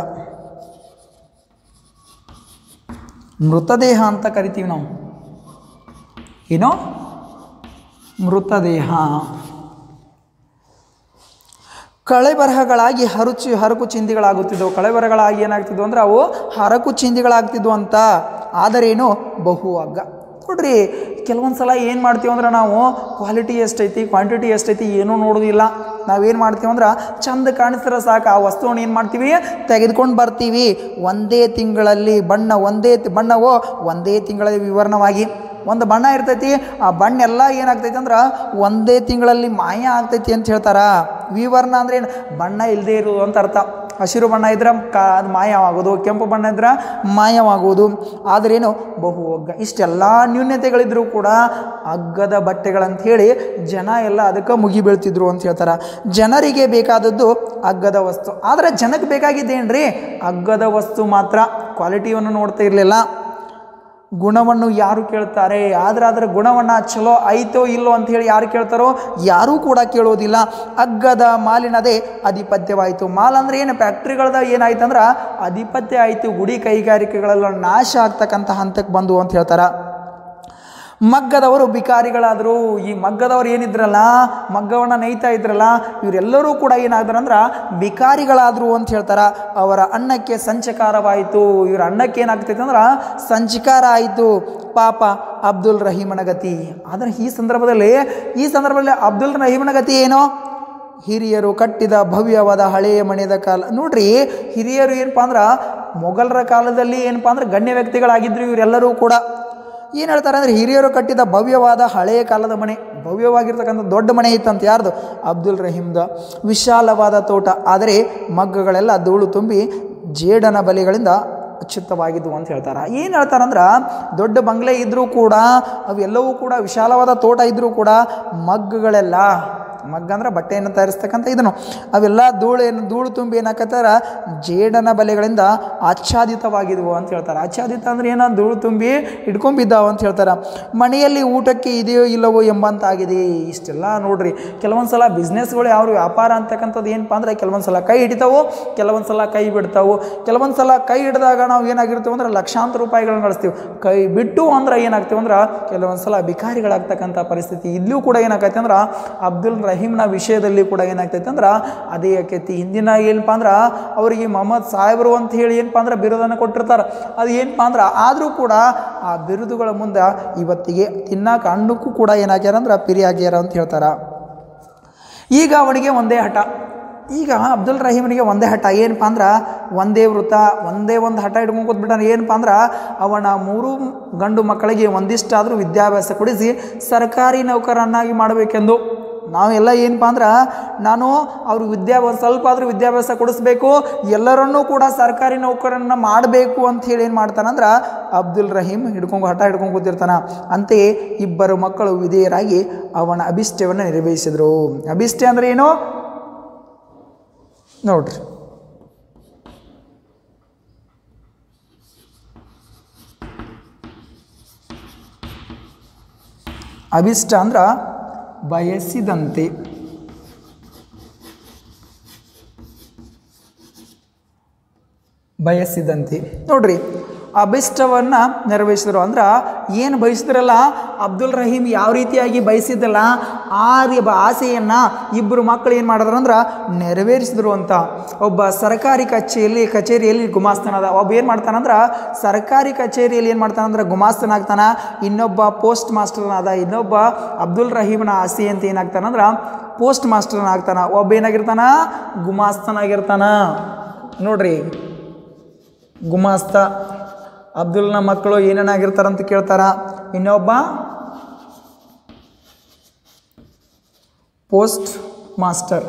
ಮೃತದೇಹ ಅಂತ ಕರಿತೀವಿ ನಾವು. ಏನೋ ಮೃತದೇಹ. ಕಳೆ ಬರಹಗಳಾಗಿ ಹರುಚಿ ಹರಕು ಚಿಂದಿಗಳಾಗುತ್ತಿದ್ದವು. ಕಳೆ ಬರಹಗಳಾಗಿ ಏನಾಗ್ತಿದ್ವು ಅಂದ್ರೆ ಅವು ಹರಕು ಚಿಂದಿಗಳಾಗ್ತಿದ್ವು ಅಂತ. ಆದರೇನು ಬಹು ಹಗ್ಗ. ನೋಡ್ರಿ ಕೆಲವೊಂದು ಸಲ ಏನು ಮಾಡ್ತೀವಿ ಅಂದ್ರೆ ನಾವು ಕ್ವಾಲಿಟಿ ಎಷ್ಟೈತಿ ಕ್ವಾಂಟಿಟಿ ಎಷ್ಟೈತಿ ಏನೂ ನೋಡೋದಿಲ್ಲ. ನಾವೇನು ಮಾಡ್ತೀವಿ ಅಂದ್ರೆ ಚಂದ ಕಾಣಿಸ್ತಾರೆ ಸಾಕು, ಆ ವಸ್ತುವನ್ನು ಏನು ಮಾಡ್ತೀವಿ ತೆಗೆದುಕೊಂಡು ಬರ್ತೀವಿ. ಒಂದೇ ತಿಂಗಳಲ್ಲಿ ಬಣ್ಣ ಒಂದೇ ಬಣ್ಣವೋ ಒಂದೇ ತಿಂಗಳಲ್ಲಿ ವಿವರಣವಾಗಿ ಒಂದು ಬಣ್ಣ ಇರ್ತೈತಿ, ಆ ಬಣ್ಣ ಎಲ್ಲ ಏನಾಗ್ತೈತಿ ಅಂದ್ರೆ ಒಂದೇ ತಿಂಗಳಲ್ಲಿ ಮಾಯ ಆಗ್ತೈತಿ ಅಂತ ಹೇಳ್ತಾರೆ. ವಿವರ್ಣ ಅಂದ್ರೆ ಏನು, ಬಣ್ಣ ಇಲ್ಲದೆ ಇರೋದು ಅಂತ ಅರ್ಥ. ಹಸಿರು ಬಣ್ಣ ಇದ್ರೆ ಕಾ ಅದು ಮಾಯವಾಗೋದು, ಕೆಂಪು ಬಣ್ಣ ಇದ್ರೆ ಮಾಯವಾಗುವುದು. ಆದ್ರೇನು ಬಹು ಹಗ್ಗ. ಇಷ್ಟೆಲ್ಲ ನ್ಯೂನ್ಯತೆಗಳಿದ್ರೂ ಕೂಡ ಹಗ್ಗದ ಬಟ್ಟೆಗಳಂಥೇಳಿ ಜನ ಎಲ್ಲ ಅದಕ್ಕೆ ಮುಗಿ ಬೀಳ್ತಿದ್ರು ಅಂತ ಹೇಳ್ತಾರೆ. ಜನರಿಗೆ ಬೇಕಾದದ್ದು ಹಗ್ಗದ ವಸ್ತು, ಆದರೆ ಜನಕ್ಕೆ ಬೇಕಾಗಿದ್ದೇನ್ರಿ ಹಗ್ಗದ ವಸ್ತು ಮಾತ್ರ. ಕ್ವಾಲಿಟಿಯನ್ನು ನೋಡ್ತಾ ಇರಲಿಲ್ಲ, ಗುಣವನ್ನು ಯಾರು ಕೇಳ್ತಾರೆ. ಆದರೆ ಅದರ ಗುಣವನ್ನು ಚಲೋ ಐತೋ ಇಲ್ಲೋ ಅಂಥೇಳಿ ಯಾರು ಕೇಳ್ತಾರೋ ಯಾರೂ ಕೂಡ ಕೇಳೋದಿಲ್ಲ. ಹಗ್ಗದ ಮಾಲಿನದೇ ಅಧಿಪತ್ಯವಾಯಿತು. ಮಾಲ್ ಅಂದರೆ ಏನು, ಫ್ಯಾಕ್ಟ್ರಿಗಳದ ಏನಾಯ್ತು ಅಂದ್ರೆ ಅಧಿಪತ್ಯ ಆಯಿತು. ಗುಡಿ ಕೈಗಾರಿಕೆಗಳೆಲ್ಲ ನಾಶ ಆಗ್ತಕ್ಕಂಥ ಹಂತಕ್ಕೆ ಬಂದು ಅಂತ ಹೇಳ್ತಾರೆ. ಮಗ್ಗದವರು ಬಿಕಾರಿಗಳಾದರು. ಈ ಮಗ್ಗದವರು ಏನಿದ್ರಲ್ಲ, ಮಗ್ಗವನ್ನು ನೇಯ್ತಾ ಇದ್ರಲ್ಲ, ಇವರೆಲ್ಲರೂ ಕೂಡ ಏನಾದ್ರಂದ್ರೆ ಬಿಕಾರಿಗಳಾದರು ಅಂತ ಹೇಳ್ತಾರೆ. ಅವರ ಅನ್ನಕ್ಕೆ ಸಂಚಕಾರವಾಯಿತು. ಇವರ ಅನ್ನಕ್ಕೆ ಏನಾಗ್ತೈತೆ ಅಂದ್ರೆ ಸಂಚಕಾರ ಆಯಿತು. ಪಾಪ ಅಬ್ದುಲ್ ರಹೀಮನ ಗತಿ. ಆದರೆ ಈ ಸಂದರ್ಭದಲ್ಲಿ ಈ ಸಂದರ್ಭದಲ್ಲಿ ಅಬ್ದುಲ್ ರಹೀಮನ ಗತಿ ಏನು, ಹಿರಿಯರು ಕಟ್ಟಿದ ಭವ್ಯವಾದ ಹಳೆಯ ಮನೆಯ ಕಾಲ. ನೋಡ್ರಿ ಹಿರಿಯರು ಏನಪ್ಪ ಅಂದ್ರೆ ಮೊಘಲರ ಕಾಲದಲ್ಲಿ ಏನಪ್ಪ ಅಂದ್ರೆ ಗಣ್ಯ ವ್ಯಕ್ತಿಗಳಾಗಿದ್ದರು ಇವರೆಲ್ಲರೂ ಕೂಡ. ಏನು ಹೇಳ್ತಾರೆ ಅಂದರೆ ಹಿರಿಯರು ಕಟ್ಟಿದ ಭವ್ಯವಾದ ಹಳೆಯ ಕಾಲದ ಮನೆ, ಭವ್ಯವಾಗಿರ್ತಕ್ಕಂಥ ದೊಡ್ಡ ಮನೆ ಇತ್ತಂತ. ಯಾರ್ದು, ಅಬ್ದುಲ್ ರಹೀಮ್ದ. ವಿಶಾಲವಾದ ತೋಟ, ಆದರೆ ಮಗ್ಗಗಳೆಲ್ಲ ಧೂಳು ತುಂಬಿ ಜೇಡನ ಬಲಿಗಳಿಂದ ಅಚ್ಯುತವಾಗಿದ್ವು ಅಂತ ಹೇಳ್ತಾರೆ. ಏನು ಹೇಳ್ತಾರಂದ್ರೆ ದೊಡ್ಡ ಬಂಗ್ಲೆ ಇದ್ದರೂ ಕೂಡ ಅವೆಲ್ಲವೂ ಕೂಡ ವಿಶಾಲವಾದ ತೋಟ ಇದ್ದರೂ ಕೂಡ ಮಗ್ಗಗಳೆಲ್ಲ, ಮಗ್ಗ ಅಂದ್ರೆ ಬಟ್ಟೆಯನ್ನು ತಯಾರಿಸ್ತಕ್ಕಂಥ ಇದನ್ನು, ಅವೆಲ್ಲ ಧೂಳು ಏನು ಧೂಳು ತುಂಬಿ ಏನಾಕತ್ತಾರ ಜೇಡನ ಬಲೆಗಳಿಂದ ಆಚ್ಛಾದಿತವಾಗಿದ್ವು ಅಂತ ಹೇಳ್ತಾರೆ. ಆಚ್ಛಾದಿತ ಅಂದ್ರೆ ಏನೋ ಧೂಳು ತುಂಬಿ ಇಟ್ಕೊಂಬಿದ್ದಾವ ಅಂತ ಹೇಳ್ತಾರೆ. ಮನೆಯಲ್ಲಿ ಊಟಕ್ಕೆ ಇದೆಯೋ ಇಲ್ಲವೋ ಎಂಬಂತಾಗಿದೆ. ಇಷ್ಟೆಲ್ಲ ನೋಡ್ರಿ ಕೆಲವೊಂದು ಸಲ ಬಿಸ್ನೆಸ್ಗಳು ಯಾವ ವ್ಯಾಪಾರ ಅಂತಕ್ಕಂಥದ್ದು ಏನಪ್ಪ ಅಂದ್ರೆ ಕೆಲವೊಂದು ಸಲ ಕೈ ಹಿಡಿತಾವು, ಕೆಲವೊಂದು ಸಲ ಕೈ ಬಿಡ್ತಾವು. ಕೆಲವೊಂದು ಸಲ ಕೈ ಹಿಡಿದಾಗ ನಾವು ಏನಾಗಿರ್ತೀವಿ ಅಂದ್ರೆ ಲಕ್ಷಾಂತರ ರೂಪಾಯಿಗಳನ್ನ ಗಳಿಸ್ತೀವಿ. ಕೈ ಬಿಟ್ಟು ಅಂದ್ರೆ ಏನಾಗ್ತೀವಿ ಅಂದ್ರೆ ಕೆಲವೊಂದು ಸಲ ಬಿಕಾರಿಗಳಾಗ್ತಕ್ಕಂಥ ಪರಿಸ್ಥಿತಿ. ಇಲ್ಲೂ ಕೂಡ ಏನಾಗೈತೆ ಅಂದ್ರೆ ಅಬ್ದುಲ್ ರಹೀಮ್ನ ವಿಷಯದಲ್ಲಿ ಕೂಡ ಏನಾಗ್ತೈತೆ ಅಂದ್ರೆ ಅದೇ ಆಕೈತಿ. ಹಿಂದಿನ ಏನಪ್ಪ ಅಂದ್ರೆ ಅವರಿಗೆ ಮೊಹಮ್ಮದ್ ಸಾಹೇಬರು ಅಂತ ಹೇಳಿ ಏನಪ್ಪ ಅಂದ್ರೆ ಬಿರುದನ್ನು ಕೊಟ್ಟಿರ್ತಾರೆ. ಅದು ಏನಪ್ಪ ಅಂದ್ರೆ ಆದರೂ ಕೂಡ ಆ ಬಿರುದುಗಳ ಮುಂದೆ ಇವತ್ತಿಗೆ ತಿನ್ನಕ್ಕೆ ಅನ್ನಕ್ಕೂ ಕೂಡ ಏನಾಗ್ಯಾರ ಅಂದ್ರೆ ಪಿರಿ ಆಗ್ಯಾರ ಅಂತ ಹೇಳ್ತಾರೆ. ಈಗ ಅವನಿಗೆ ಒಂದೇ ಹಠ. ಈಗ ಅಬ್ದುಲ್ ರಹೀಮನಿಗೆ ಒಂದೇ ಹಠ ಏನಪ್ಪ ಅಂದ್ರೆ ಒಂದೇ ವೃತ್ತ, ಒಂದೇ ಒಂದು ಹಠ ಇಟ್ಕೊಂಡು ಕೂತ್ಬಿಟ್ಟಾನೆ. ಏನಪ್ಪ ಅಂದ್ರೆ ಅವನ ಮೂರು ಗಂಡು ಮಕ್ಕಳಿಗೆ ಒಂದಿಷ್ಟಾದರೂ ವಿದ್ಯಾಭ್ಯಾಸ ಕೊಡಿಸಿ ಸರ್ಕಾರಿ ನೌಕರನ್ನಾಗಿ ಮಾಡಬೇಕೆಂದು. ನಾವೆಲ್ಲ ಏನಪ್ಪ ಅಂದ್ರೆ ನಾನು ಅವ್ರಿಗೆ ವಿದ್ಯಾಭ್ಯಾಸ ಸ್ವಲ್ಪ ಆದರೂ ವಿದ್ಯಾಭ್ಯಾಸ ಕೊಡಿಸ್ಬೇಕು, ಎಲ್ಲರನ್ನೂ ಕೂಡ ಸರ್ಕಾರಿ ನೌಕರನ್ನ ಮಾಡಬೇಕು ಅಂಥೇಳಿ ಏನು ಮಾಡ್ತಾನಂದ್ರೆ ಅಬ್ದುಲ್ ರಹೀಮ್ ಹಿಡ್ಕೊಂಡು ಹಠ ಹಿಡ್ಕೊಂಡು ಕೂತಿರ್ತಾನೆ. ಅಂತೆಯೇ ಇಬ್ಬರು ಮಕ್ಕಳು ವಿಧೇಯರಾಗಿ ಅವನ ಅಭಿಷ್ಟವನ್ನು ನೆರವೇರಿಸಿದರು. ಅಭಿಷ್ಟ ಅಂದರೆ ಏನು ನೋಡ್ರಿ, ಅಭಿಷ್ಟ ಅಂದ್ರೆ ಬಯಸಿದಂತೆ. ಬಯಸಿದಂತೆ ನೋಡ್ರಿ ಅಭಿಷ್ಟವನ್ನು ನೆರವೇರಿಸಿದ್ರು. ಅಂದ್ರೆ ಏನು ಬಯಸಿದ್ರಲ್ಲ ಅಬ್ದುಲ್ ರಹೀಮ್ ಯಾವ ರೀತಿಯಾಗಿ ಬಯಸಿದ್ದಲ್ಲ ಆ ಆಸೆಯನ್ನು ಇಬ್ಬರು ಮಕ್ಕಳು ಏನು ಮಾಡಿದ್ರು ಅಂದ್ರೆ ನೆರವೇರಿಸಿದ್ರು ಅಂತ. ಒಬ್ಬ ಸರ್ಕಾರಿ ಕಚೇರಿಯಲ್ಲಿ ಕಚೇರಿಯಲ್ಲಿ ಗುಮಾಸ್ತನದ ಒಬ್ಬ ಏನು ಮಾಡ್ತಾನಂದ್ರೆ ಸರ್ಕಾರಿ ಕಚೇರಿಯಲ್ಲಿ ಏನು ಮಾಡ್ತಾನಂದ್ರೆ ಗುಮಾಸ್ತನಾಗ್ತಾನೆ. ಇನ್ನೊಬ್ಬ ಪೋಸ್ಟ್ ಮಾಸ್ಟರ್ನಾದ. ಇನ್ನೊಬ್ಬ ಅಬ್ದುಲ್ ರಹೀಮ್ನ ಆಸೆ ಅಂತ ಏನಾಗ್ತಾನಂದ್ರೆ ಪೋಸ್ಟ್ ಮಾಸ್ಟರ್ನಾಗ್ತಾನೆ. ಒಬ್ಬ ಏನಾಗಿರ್ತಾನ ಗುಮಾಸ್ತನಾಗಿರ್ತಾನ. ನೋಡ್ರಿ ಗುಮಾಸ್ತ. ಅಬ್ದುಲ್ನ ಮಕ್ಕಳು ಏನೇನಾಗಿರ್ತಾರಂತ ಕೇಳ್ತಾರ. ಇನ್ನೊಬ್ಬ ಪೋಸ್ಟ್ ಮಾಸ್ಟರ್.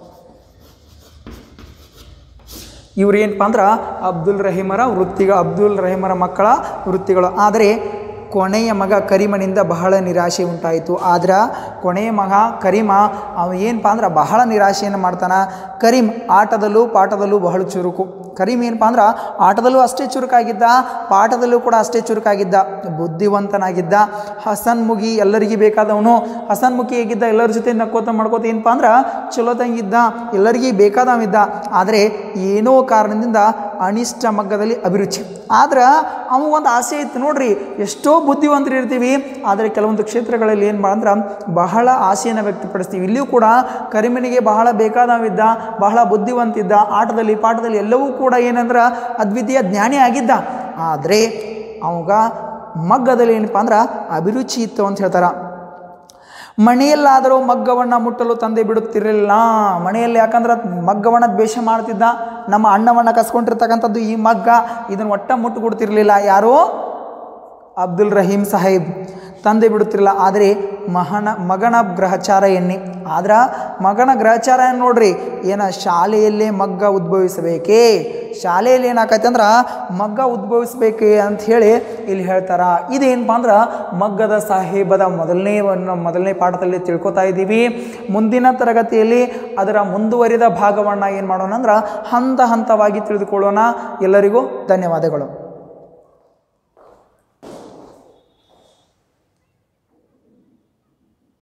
ಇವ್ರು ಏನಪ್ಪ ಅಂದ್ರೆ ಅಬ್ದುಲ್ ರಹೀಮರ ವೃತ್ತಿಗಳು, ಅಬ್ದುಲ್ ರಹೀಮರ ಮಕ್ಕಳ ವೃತ್ತಿಗಳು. ಆದರೆ ಕೊನೆಯ ಮಗ ಕರೀಮನಿಂದ ಬಹಳ ನಿರಾಶೆ ಉಂಟಾಯಿತು. ಆದ್ರೆ ಕೊನೆಯ ಮಗ ಕರೀಮ ಅವ ಏನಪ್ಪ ಅಂದ್ರೆ ಬಹಳ ನಿರಾಶೆಯನ್ನು ಮಾಡ್ತಾನೆ. ಕರೀಮ್ ಆಟದಲ್ಲೂ ಪಾಠದಲ್ಲೂ ಬಹಳ ಚುರುಕು. ಕರೀಮ್ ಏನಪ್ಪ ಅಂದ್ರೆ ಆಟದಲ್ಲೂ ಅಷ್ಟೇ ಚುರುಕಾಗಿದ್ದ, ಪಾಠದಲ್ಲೂ ಕೂಡ ಅಷ್ಟೇ ಚುರುಕಾಗಿದ್ದ, ಬುದ್ಧಿವಂತನಾಗಿದ್ದ, ಹಸನ್ಮುಖಿ, ಎಲ್ಲರಿಗೂ ಬೇಕಾದವನು. ಹಸನ್ಮುಖಿ ಹೇಗಿದ್ದ, ಎಲ್ಲರ ಜೊತೆ ನಕ್ಕೋತ ಮಾಡ್ಕೋತ ಏನಪ್ಪ ಅಂದ್ರೆ ಚಲೋ ತಂಗಿದ್ದ, ಎಲ್ಲರಿಗೂ ಬೇಕಾದವಿದ್ದ. ಆದರೆ ಏನೋ ಕಾರಣದಿಂದ ಅನಿಷ್ಟ ಮಗ್ಗದಲ್ಲಿ ಅಭಿರುಚಿ. ಆದ್ರೆ ಒಂದು ಆಸೆ ಇತ್ತು ನೋಡ್ರಿ, ಎಷ್ಟೋ ಬುದ್ಧಿವಂತರು ಇರ್ತೀವಿ, ಆದರೆ ಕೆಲವೊಂದು ಕ್ಷೇತ್ರಗಳಲ್ಲಿ ಏನು ಅಂದ್ರೆ ಬಹಳ ಆಸೆಯನ್ನು ವ್ಯಕ್ತಪಡಿಸ್ತೀವಿ. ಇಲ್ಲಿಯೂ ಕೂಡ ಕರಿಮನಿಗೆ ಬಹಳ ಬೇಕಾದವಿದ್ದ, ಬಹಳ ಬುದ್ಧಿವಂತಿದ್ದ, ಆಟದಲ್ಲಿ ಪಾಠದಲ್ಲಿ ಎಲ್ಲವೂ ಕೂಡ ಏನಂದ್ರೆ ಅದ್ವಿತೀಯ ಜ್ಞಾನಿ ಆಗಿದ್ದ. ಆದರೆ ಅವಾಗ ಮಗ್ಗದಲ್ಲಿ ಏನಪ್ಪ ಅಂದ್ರೆ ಅಭಿರುಚಿ ಇತ್ತು ಅಂತ ಹೇಳ್ತಾರೆ. ಮನೆಯಲ್ಲಾದರೂ ಮಗ್ಗವನ್ನು ಮುಟ್ಟಲು ತಂದೆ ಬಿಡುತ್ತಿರಲಿಲ್ಲ. ಮನೆಯಲ್ಲಿ ಯಾಕಂದ್ರೆ ಮಗ್ಗವನ್ನು ದ್ವೇಷ ಮಾಡ್ತಿದ್ದ. ನಮ್ಮ ಅಣ್ಣವನ್ನು ಕಸ್ಕೊಂಡಿರ್ತಕ್ಕಂಥದ್ದು ಈ ಮಗ್ಗ, ಇದನ್ನು ಒಟ್ಟ ಮುಟ್ಟು ಕೊಡ್ತಿರ್ಲಿಲ್ಲ ಯಾರೋ ಅಬ್ದುಲ್ ರಹೀಂ ಸಾಹೇಬ್. ತಂದೆ ಬಿಡುತ್ತಿರಲಿಲ್ಲ. ಆದರೆ ಮಹನ ಮಗನ ಗ್ರಹಚಾರ ಎನ್ನಿ. ಆದ್ರೆ ಮಗನ ಗ್ರಹಚಾರ ಏನು ನೋಡ್ರಿ, ಏನ ಶಾಲೆಯಲ್ಲೇ ಮಗ್ಗ ಉದ್ಭವಿಸಬೇಕೇ, ಶಾಲೆಯಲ್ಲಿ ಏನಾಕೈತೆ ಅಂದ್ರೆ ಮಗ್ಗ ಉದ್ಭವಿಸ್ಬೇಕೆ ಅಂತ ಹೇಳಿ ಇಲ್ಲಿ ಹೇಳ್ತಾರ. ಇದೇನಪ್ಪ ಅಂದ್ರೆ ಮಗ್ಗದ ಸಾಹೇಬದ ಮೊದಲನೇ ಮೊದಲನೇ ಪಾಠದಲ್ಲಿ ತಿಳ್ಕೊತಾ ಇದ್ದೀವಿ. ಮುಂದಿನ ತರಗತಿಯಲ್ಲಿ ಅದರ ಮುಂದುವರಿದ ಭಾಗವನ್ನು ಏನು ಮಾಡೋಣ ಅಂದ್ರೆ ಹಂತ ಹಂತವಾಗಿ ತಿಳಿದುಕೊಳ್ಳೋಣ. ಎಲ್ಲರಿಗೂ ಧನ್ಯವಾದಗಳು.